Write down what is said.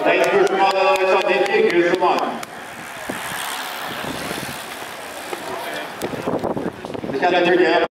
Det er spørsmålet satt i sykehus som var. Det kjenner jeg ikke.